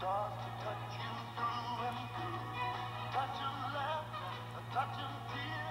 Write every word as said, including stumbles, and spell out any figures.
Stars to touch you through and through. Touch 'em laughter, touch 'em tears.